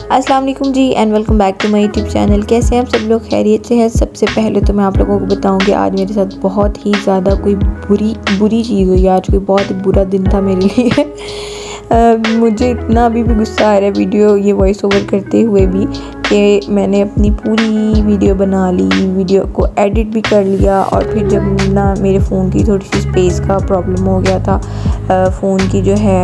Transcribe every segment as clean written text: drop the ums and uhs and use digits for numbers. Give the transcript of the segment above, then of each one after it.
अस्सलाम वालेकुम जी and welcome back to my YouTube channel. कैसे हैं आप सब लोग? खैरियत से हैं? सबसे पहले तो मैं आप लोगों को बताऊंगी आज मेरे साथ बहुत ही ज़्यादा कोई बुरी चीज़ हुई। आज कोई बहुत बुरा दिन था मेरे लिए। मुझे इतना अभी भी गुस्सा आ रहा है वीडियो ये वॉइस ओवर करते हुए भी कि मैंने अपनी पूरी वीडियो बना ली, वीडियो को एडिट भी कर लिया और फिर जब ना मेरे फ़ोन की थोड़ी सी स्पेस का प्रॉब्लम हो गया था। फ़ोन की जो है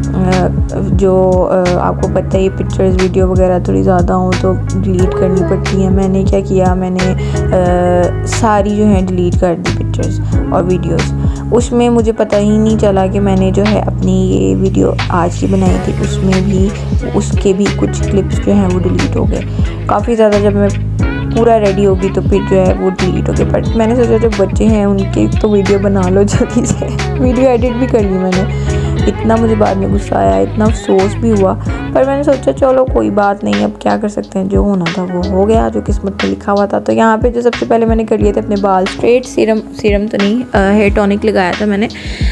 आपको पता है ये पिक्चर्स वीडियो वगैरह थोड़ी ज़्यादा हो तो डिलीट करनी पड़ती है। मैंने क्या किया, मैंने सारी जो है डिलीट कर दी पिक्चर्स और वीडियोस। उसमें मुझे पता ही नहीं चला कि मैंने जो है अपनी ये वीडियो आज की बनाई थी, उसमें भी उसके भी कुछ क्लिप्स जो हैं वो डिलीट हो गए काफ़ी ज़्यादा। जब मैं पूरा रेडी होगी तो फिर जो है वो डिलीट हो गया। बट मैंने सोचा जो बच्चे हैं उनके तो वीडियो बना लो जल्दी से। वीडियो एडिट भी कर ली मैंने। इतना मुझे बाद में गुस्सा आया, इतना अफसोस भी हुआ, पर मैंने सोचा चलो कोई बात नहीं, अब क्या कर सकते हैं, जो होना था वो हो गया, जो किस्मत में लिखा हुआ था। तो यहाँ पे जो सबसे पहले मैंने कर लिए थे अपने बाल स्ट्रेट। सीरम तो नहीं, हेयर टॉनिक लगाया था मैंने।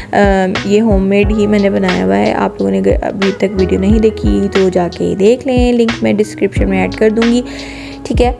ये होममेड ही मैंने बनाया हुआ है। आप लोगों ने अभी तक वीडियो नहीं देखी तो जाके देख लें, लिंक मैं डिस्क्रिप्शन में ऐड कर दूँगी, ठीक है।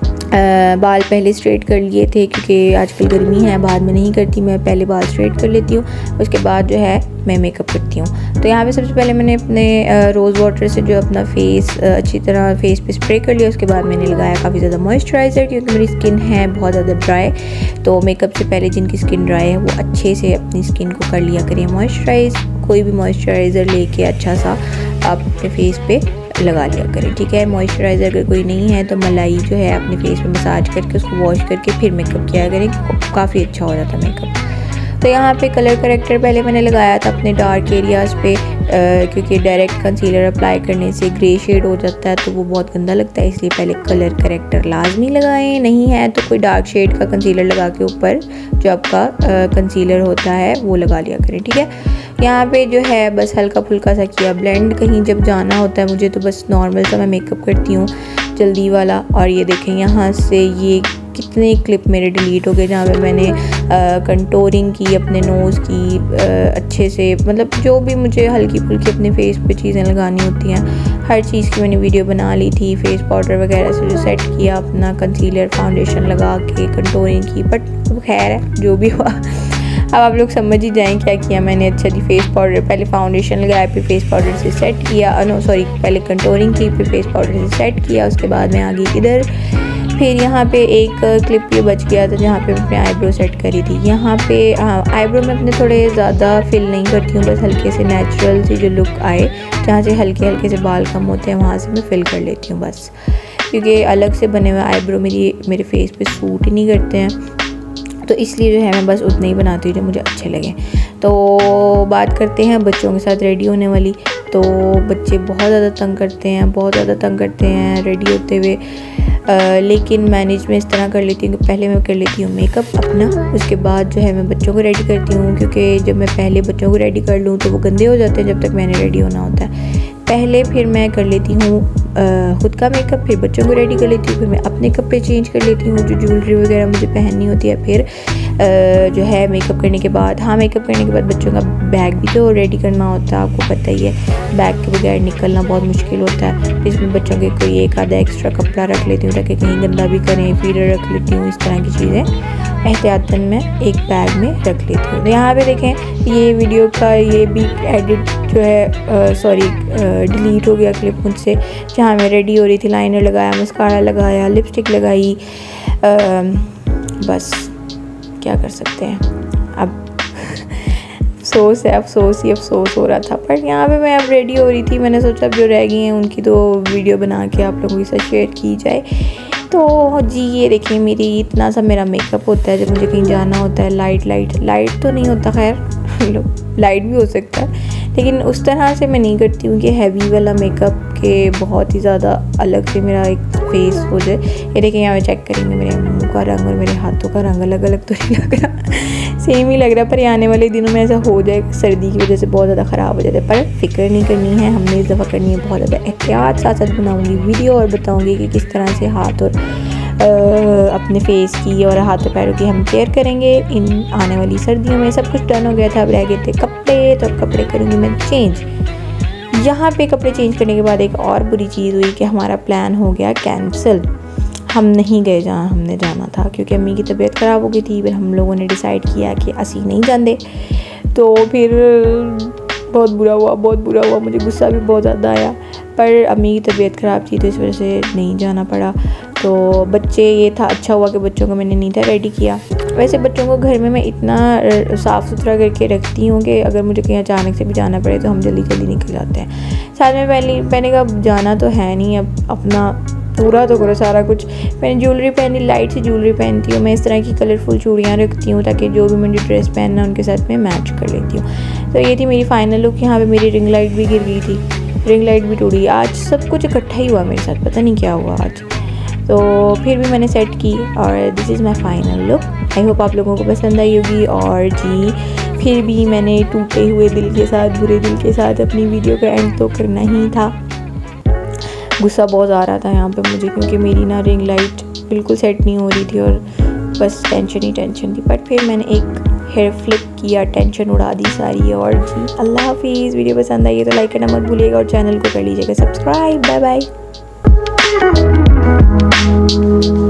बाल पहले स्ट्रेट कर लिए थे क्योंकि आजकल गर्मी है, बाद में नहीं करती मैं, पहले बाल स्ट्रेट कर लेती हूँ, उसके बाद जो है मैं मेकअप करती हूँ। तो यहाँ पे सबसे पहले मैंने अपने रोज़ वाटर से जो अपना फेस अच्छी तरह फेस पे स्प्रे कर लिया। उसके बाद मैंने लगाया काफ़ी ज़्यादा मॉइस्चराइज़र क्योंकि मेरी स्किन है बहुत ज़्यादा ड्राई। तो मेकअप से पहले जिनकी स्किन ड्राई है वो अच्छे से अपनी स्किन को कर लिया करें मॉइस्चराइज़। कोई भी मॉइस्चराइज़र लेके अच्छा सा आप अपने फेस पे लगा लिया करें, ठीक है। मॉइस्चराइज़र अगर कोई नहीं है तो मलाई जो है अपने फेस पे मसाज करके उसको वॉश करके फिर मेकअप किया करें, काफ़ी अच्छा हो जाता है मेकअप। तो यहाँ पे कलर करेक्टर पहले मैंने लगाया था अपने डार्क एरियाज़ पे क्योंकि डायरेक्ट कंसीलर अप्लाई करने से ग्रे शेड हो जाता है तो वो बहुत गंदा लगता है, इसलिए पहले कलर करेक्टर लाजमी लगाएं। नहीं है तो कोई डार्क शेड का कंसीलर लगा के ऊपर जो आपका कंसीलर होता है वो लगा लिया करें, ठीक है। यहाँ पे जो है बस हल्का फुल्का सा किया ब्लेंड। कहीं जब जाना होता है मुझे तो बस नॉर्मल सा मैं मेकअप करती हूँ जल्दी वाला। और ये देखें यहाँ से ये कितने क्लिप मेरे डिलीट हो गए जहाँ पे मैंने कंटोरिंग की अपने नोज़ की अच्छे से, मतलब जो भी मुझे हल्की फुल्की अपने फेस पे चीज़ें लगानी होती हैं हर चीज़ की मैंने वीडियो बना ली थी। फेस पाउडर वगैरह से जो सेट किया अपना, कंसीलर फाउंडेशन लगा के कंटोरिंग की, बट खैर है जो भी हुआ। अब आप लोग समझ ही जाएं क्या किया मैंने। अच्छा जी, फेस पाउडर पहले फाउंडेशन लगाया फिर फेस पाउडर से सेट किया, पहले कंटोरिंग की फिर फेस पाउडर से सेट किया। उसके बाद मैं आ गई इधर। फिर यहाँ पे एक क्लिप ये बच गया था जहाँ पे मैं अपने आईब्रो सेट करी थी। यहाँ पे आईब्रो में अपने थोड़े ज़्यादा फिल नहीं करती हूँ, बस हल्के से नेचुरल सी जो लुक आए, जहाँ से हल्के हल्के से बाल कम होते हैं वहाँ से मैं फिल कर लेती हूँ बस, क्योंकि अलग से बने हुए आईब्रो मेरे फेस पे सूट ही नहीं करते हैं। तो इसलिए जो है मैं बस उतने ही बनाती हूँ जो मुझे अच्छे लगे। तो बात करते हैं बच्चों के साथ रेडी होने वाली। तो बच्चे बहुत ज़्यादा तंग करते हैं रेडी होते हुए। लेकिन मैनेज में इस तरह कर लेती हूँ कि पहले मैं कर लेती हूँ मेकअप अपना, उसके बाद जो है मैं बच्चों को रेडी करती हूँ, क्योंकि जब मैं पहले बच्चों को रेडी कर लूँ तो वो गंदे हो जाते हैं जब तक मैंने रेडी होना होता है। पहले फिर मैं कर लेती हूँ ख़ुद का मेकअप, फिर बच्चों को रेडी कर लेती हूँ, फिर मैं अपने कपड़े चेंज कर लेती हूँ जो ज्वेलरी वगैरह मुझे पहननी होती है। फिर जो है मेकअप करने के बाद बच्चों का बैग भी तो रेडी करना होता है, आपको पता ही है। बैग के बगैर निकलना बहुत मुश्किल होता है, इसमें बच्चों के कोई एक आधा एक्स्ट्रा कपड़ा रख लेती हूँ ताकि कहीं गंदा भी करें, फीडर रख लेती हूँ, इस तरह की चीज़ें एहतियातन मैं एक बैग में रख लेती हूँ। तो यहाँ पे देखें ये वीडियो का ये भी एडिट जो है डिलीट हो गया क्लिप मुझसे, जहाँ मैं रेडी हो रही थी, लाइनर लगाया, मस्कारा लगाया, लिपस्टिक लगाई। बस क्या कर सकते हैं अब। अफसोस हो रहा था, पर यहाँ पे मैं अब रेडी हो रही थी। मैंने सोचा अब जो रह गई हैं उनकी तो वीडियो बना के आप लोगों के साथ शेयर की जाए। तो जी ये देखिए मेरी इतना सा मेरा मेकअप होता है जब मुझे कहीं जाना होता है। लाइट तो नहीं होता, खैर लाइट भी हो सकता है, लेकिन उस तरह से मैं नहीं करती हूँ कि हैवी वाला मेकअप के बहुत ही ज़्यादा अलग से मेरा एक फेस हो जाए। ये देखिए यहाँ पे चेक करेंगे मेरे मुंह का रंग और मेरे हाथों का रंग अलग अलग तो नहीं लग रहा, सेम ही लग रहा है। पर आने वाले दिनों में ऐसा हो जाए सर्दी की वजह से बहुत ज़्यादा ख़राब हो जाता है, पर फिक्र नहीं करनी है, हमने इस दफ़ा करनी है बहुत ज़्यादा एहतियात। साथ बनाऊँगी वीडियो और बताऊँगी कि किस तरह से हाथ और अपने फेस की और हाथों पैरों की हम केयर करेंगे इन आने वाली सर्दियों में। सब कुछ डन हो गया था, अब रह गए थे कपड़े, तो अब कपड़े करूँगी मैं चेंज। यहाँ पे कपड़े चेंज करने के बाद एक और बुरी चीज़ हुई कि हमारा प्लान हो गया कैंसिल। हम नहीं गए जहाँ हमने जाना था क्योंकि अम्मी की तबीयत ख़राब हो गई थी। फिर हम लोगों ने डिसाइड किया कि असी नहीं जाते। तो फिर बहुत बुरा हुआ, मुझे गुस्सा भी बहुत ज़्यादा आया, पर अम्मी की तबीयत ख़राब थी तो इस वजह से नहीं जाना पड़ा। तो बच्चे, ये था अच्छा हुआ कि बच्चों को मैंने नहीं था रेडी किया। वैसे बच्चों को घर में मैं इतना साफ़ सुथरा करके रखती हूँ कि अगर मुझे कहीं अचानक से भी जाना पड़े तो हम जल्दी जल्दी निकल जाते हैं। साथ में पहने का जाना तो है नहीं, अब अपना पूरा तो करो सारा कुछ। मैंने ज्वेलरी पहनी, लाइट सी ज्वेलरी पहनती हूँ मैं, इस तरह की कलरफुल चूड़ियाँ रखती हूँ ताकि जो भी मुझे ड्रेस पहनना उनके साथ में मैच कर लेती हूँ। तो ये थी मेरी फ़ाइनल लुक। यहाँ पे मेरी रिंग लाइट भी गिर गई थी, रिंग लाइट भी टूटी। आज सब कुछ इकट्ठा ही हुआ मेरे साथ, पता नहीं क्या हुआ आज। तो फिर भी मैंने सेट की और this is my final look. I hope आप लोगों को पसंद आई होगी। और जी, फिर भी मैंने टूटे हुए दिल के साथ, बुरे दिल के साथ अपनी वीडियो का एंड तो करना ही था। गुस्सा बहुत आ रहा था यहाँ पे मुझे क्योंकि मेरी ना रिंग लाइट बिल्कुल सेट नहीं हो रही थी और बस टेंशन ही टेंशन थी। बट फिर मैंने एक हेयर फ्लिप किया, टेंशन उड़ा दी सारी। और जी, अल्लाह हाफिज़। वीडियो पसंद आई है तो लाइक करना मत भूलिएगा और चैनल को कर लीजिएगा सब्सक्राइब। Bye bye.